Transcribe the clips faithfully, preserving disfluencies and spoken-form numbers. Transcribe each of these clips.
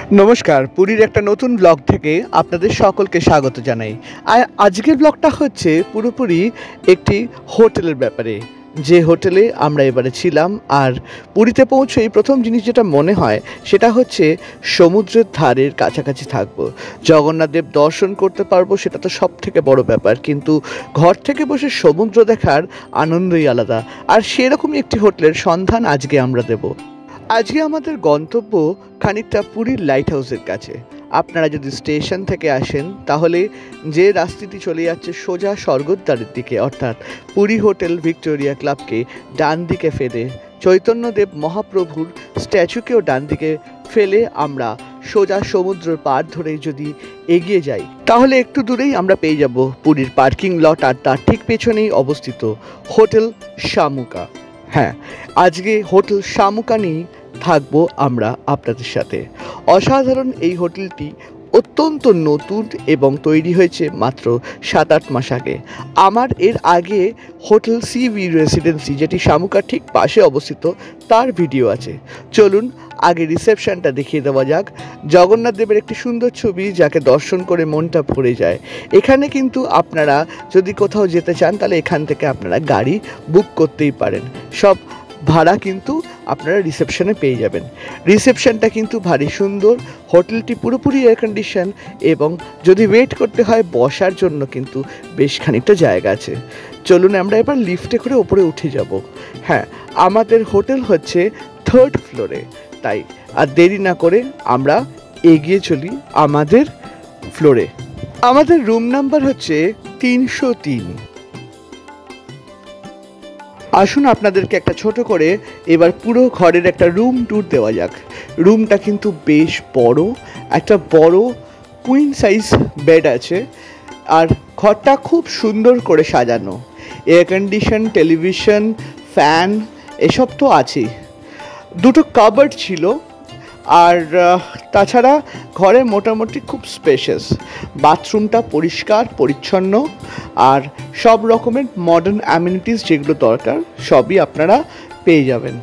নমস্কার, পুরীর একটা নতুন ব্লগ থেকে আপনাদের সকলকে স্বাগত জানাই। আর আজকের ব্লগটা হচ্ছে পুরোপুরি একটি হোটেলের ব্যাপারে, যে হোটেলে আমরা এবারে ছিলাম। আর পুরীতে পৌঁছেই প্রথম জিনিস যেটা মনে হয় সেটা হচ্ছে সমুদ্রের ধারের কাছাকাছি থাকবো, জগন্নাথ দেব দর্শন করতে পারবো, সেটা তো সব থেকে বড় ব্যাপার। কিন্তু ঘর থেকে বসে সমুদ্র দেখার আনন্দই আলাদা। আর সেরকমই একটি হোটেলের সন্ধান আজকে আমরা দেব। আজকে আমাদের গন্তব্য খানিকটা পুরীর লাইট হাউসের কাছে। আপনারা যদি স্টেশন থেকে আসেন তাহলে যে রাস্তাটি চলে যাচ্ছে সোজা স্বর্গদ্বারের দিকে, অর্থাৎ পুরী হোটেল ভিক্টোরিয়া ক্লাবকে ডান দিকে ফেলে চৈতন্যদেব মহাপ্রভুর স্ট্যাচুকেও ডান দিকে ফেলে আমরা সোজা সমুদ্রের পার ধরে যদি এগিয়ে যাই তাহলে একটু দূরেই আমরা পেয়ে যাব পুরীর পার্কিং লট, আর তার ঠিক পেছনেই অবস্থিত হোটেল শামুকা। হ্যাঁ, আজকে হোটেল শামুকা নিয়েই থাকবো আমরা আপনাদের সাথে। অসাধারণ এই হোটেলটি অত্যন্ত নতুন এবং তৈরি হয়েছে মাত্র সাত আট মাস আগে। আমার এর আগে হোটেল সি ভি রেসিডেন্সি, যেটি শামুকার ঠিক পাশে অবস্থিত, তার ভিডিও আছে। চলুন আগে রিসেপশনটা দেখিয়ে দেওয়া যাক। জগন্নাথ দেবের একটি সুন্দর ছবি, যাকে দর্শন করে মনটা ভরে যায়। এখানে কিন্তু আপনারা যদি কোথাও যেতে চান তাহলে এখান থেকে আপনারা গাড়ি বুক করতেই পারেন। সব ভাড়া কিন্তু আপনারা রিসেপশনে পেয়ে যাবেন। রিসেপশনটা কিন্তু ভারী সুন্দর, হোটেলটি পুরোপুরি এয়ার কন্ডিশন, এবং যদি ওয়েট করতে হয় বসার জন্য কিন্তু বেশ খানিকটা জায়গা আছে। চলুন আমরা এবার লিফটে করে ওপরে উঠে যাব। হ্যাঁ, আমাদের হোটেল হচ্ছে থার্ড ফ্লোরে, তাই আর দেরি না করে আমরা এগিয়ে চলি আমাদের ফ্লোরে। আমাদের রুম নাম্বার হচ্ছে তিনশো তিন। আসুন আপনাদেরকে একটা ছোট করে এবার পুরো ঘরের একটা রুম ট্যুর দেওয়া যাক। রুমটা কিন্তু বেশ বড়, একটা বড় কুইন সাইজ বেড আছে, আর ঘরটা খুব সুন্দর করে সাজানো। এয়ার কন্ডিশন, টেলিভিশন, ফ্যান এসব তো আছেই। দুটো কাবার্ড ছিল, আর তাছাড়া ঘরে মোটামুটি খুব স্পেশাস। বাথরুমটা পরিষ্কার পরিচ্ছন্ন, আর সব রকমের মডার্ন অ্যামিনিটিস যেগুলো দরকার সবই আপনারা পেয়ে যাবেন।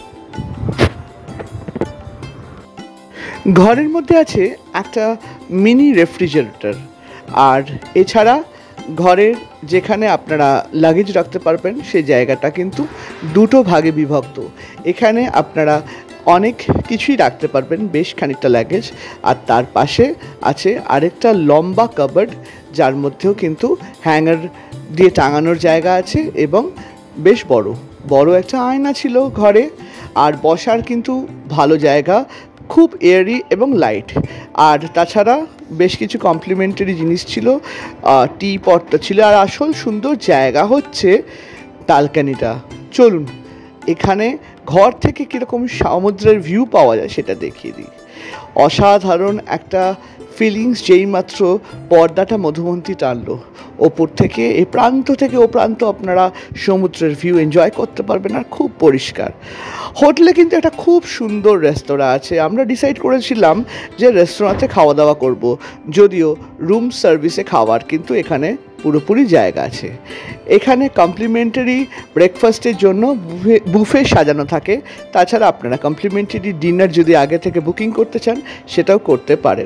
ঘরের মধ্যে আছে একটা মিনি রেফ্রিজারেটর, আর এছাড়া ঘরের যেখানে আপনারা লাগেজ রাখতে পারবেন সেই জায়গাটা কিন্তু দুটো ভাগে বিভক্ত। এখানে আপনারা অনেক কিছুই রাখতে পারবেন, বেশ খানিকটা লাগেজ। আর তার পাশে আছে আরেকটা লম্বা কাবার্ড, যার মধ্যেও কিন্তু হ্যাঙ্গার দিয়ে টাঙানোর জায়গা আছে, এবং বেশ বড় বড় একটা আয়না ছিল ঘরে। আর বসার কিন্তু ভালো জায়গা, খুব এয়ারি এবং লাইট। আর তাছাড়া বেশ কিছু কমপ্লিমেন্টারি জিনিস ছিল, টি পটটা ছিল। আর আসল সুন্দর জায়গা হচ্ছে ব্যালকনিটা। চলুন এখানে ঘর থেকে কীরকম সমুদ্রের ভিউ পাওয়া যায় সেটা দেখিয়ে দিই। অসাধারণ একটা ফিলিংস, যেই মাত্র পর্দাটা মধুমন্তী টানলো, ওপর থেকে এ প্রান্ত থেকে ও প্রান্ত আপনারা সমুদ্রের ভিউ এনজয় করতে পারবেন, আর খুব পরিষ্কার। হোটেলে কিন্তু একটা খুব সুন্দর রেস্তোরাঁ আছে। আমরা ডিসাইড করেছিলাম যে রেস্তোরাঁতে খাওয়া দাওয়া করব, যদিও রুম সার্ভিসে খাওয়ার কিন্তু এখানে পুরোপুরি জায়গা আছে। এখানে কমপ্লিমেন্টারি ব্রেকফাস্টের জন্য বুফে বুফে সাজানো থাকে। তাছাড়া আপনারা কমপ্লিমেন্টারি ডিনার যদি আগে থেকে বুকিং করতে চান সেটাও করতে পারেন।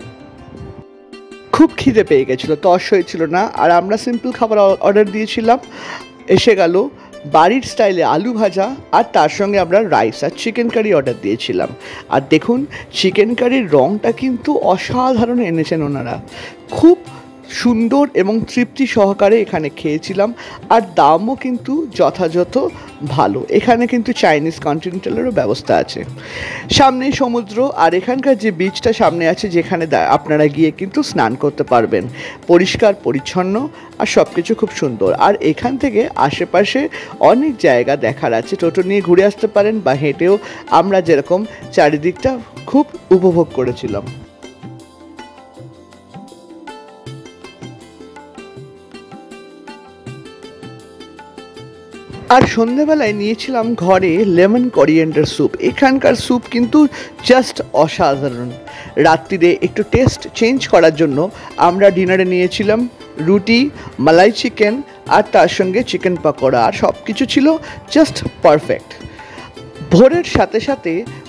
খুব খিদে পেয়ে গেছিলো, তস হয়েছিল না, আর আমরা সিম্পল খাবার অর্ডার দিয়েছিলাম। এসে গেল বাড়ির স্টাইলে আলু ভাজা, আর তার সঙ্গে আমরা রাইস আর চিকেন কারি অর্ডার দিয়েছিলাম। আর দেখুন চিকেন কারির রঙটা কিন্তু অসাধারণ এনেছেন ওনারা, খুব সুন্দর এবং তৃপ্তি সহকারে এখানে খেয়েছিলাম। আর দামও কিন্তু যথাযথ ভালো। এখানে কিন্তু চাইনিজ কন্টিনেন্টালেরও ব্যবস্থা আছে। সামনেই সমুদ্র, আর এখানকার যে বিচটা সামনে আছে, যেখানে আপনারা গিয়ে কিন্তু স্নান করতে পারবেন। পরিষ্কার পরিচ্ছন্ন আর সব কিছু খুব সুন্দর। আর এখান থেকে আশেপাশে অনেক জায়গা দেখার আছে, টোটো নিয়ে ঘুরে আসতে পারেন, বা হেঁটেও আমরা যেরকম চারিদিকটা খুব উপভোগ করেছিলাম। আর সন্ধেবেলায় নিয়েছিলাম ঘরে লেমন কোরিয়েন্ডার স্যুপ। এখানকার স্যুপ কিন্তু জাস্ট অসাধারণ। রাত্রিরে একটু টেস্ট চেঞ্জ করার জন্য আমরা ডিনারে নিয়েছিলাম রুটি, মালাই চিকেন, আর তার সঙ্গে চিকেন পকোড়া, আর সব কিছু ছিল জাস্ট পারফেক্ট। ভোরের সাথে সাথে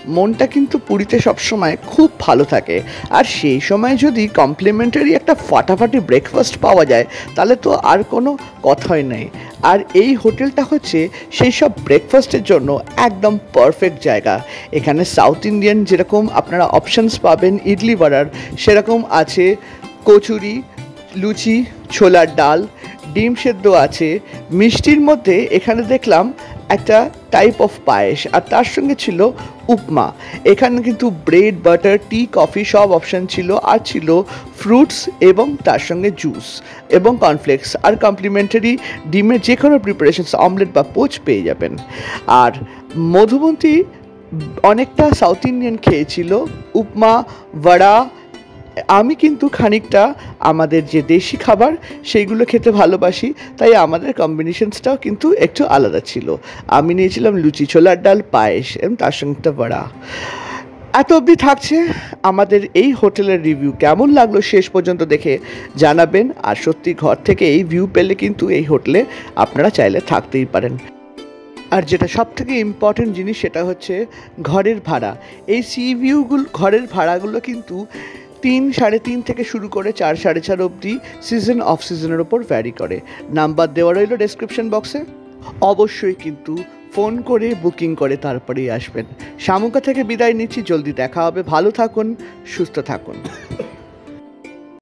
মনটা কিন্তু পুরীতে সবসময় খুব ভালো থাকে। আর সেই সময় যদি কমপ্লিমেন্টারি একটা ফাটাফাটি ব্রেকফাস্ট পাওয়া যায় তাহলে তো আর কোনো কথাই নেই। আর এই হোটেলটা হচ্ছে সেই সব ব্রেকফাস্টের জন্য একদম পারফেক্ট জায়গা। এখানে সাউথ ইন্ডিয়ান যেরকম আপনারা অপশানস পাবেন ইডলি বড়ার, সেরকম আছে কচুরি, লুচি, ছোলার ডাল, ডিম সেদ্ধ আছে। মিষ্টির মধ্যে এখানে দেখলাম একটা টাইপ অফ পায়েস, আর তার সঙ্গে ছিল উপমা। এখানে কিন্তু ব্রেড, বাটার, টি, কফি সব অপশান ছিল, আর ছিল ফ্রুটস এবং তার সঙ্গে জুস এবং কর্নফ্লেক্স, আর কমপ্লিমেন্টারি ডিমের যে কোনো প্রিপারেশনস, অমলেট বা পোচ পেয়ে যাবেন। আর মধুবন্তী অনেকটা সাউথ ইন্ডিয়ান খেয়েছিল, উপমা, বড়া। আমি কিন্তু খানিকটা আমাদের যে দেশি খাবার সেইগুলো খেতে ভালোবাসি, তাই আমাদের কম্বিনেশনসটাও কিন্তু একটু আলাদা ছিল। আমি নিয়েছিলাম লুচি, ছোলার ডাল, পায়েস এবং তার সঙ্গে একটা বড়া। এত অবধি থাকছে আমাদের এই হোটেলের রিভিউ। কেমন লাগলো শেষ পর্যন্ত দেখে জানাবেন। আর সত্যি ঘর থেকে এই ভিউ পেলে কিন্তু এই হোটেলে আপনারা চাইলে থাকতেই পারেন। আর যেটা সব থেকে ইম্পর্টেন্ট জিনিস সেটা হচ্ছে ঘরের ভাড়া। এই সি ভিউগুলো, ঘরের ভাড়াগুলো কিন্তু তিন সাড়ে তিন থেকে শুরু করে চার সাড়ে চার অবধি সিজন অফ সিজনের ওপর ভ্যারি করে। নাম্বার দেওয়া রইল ডেসক্রিপশন বক্সে। অবশ্যই কিন্তু ফোন করে বুকিং করে তারপরেই আসবেন। শামুকা থেকে বিদায় নিচ্ছি, জলদি দেখা হবে। ভালো থাকুন, সুস্থ থাকুন।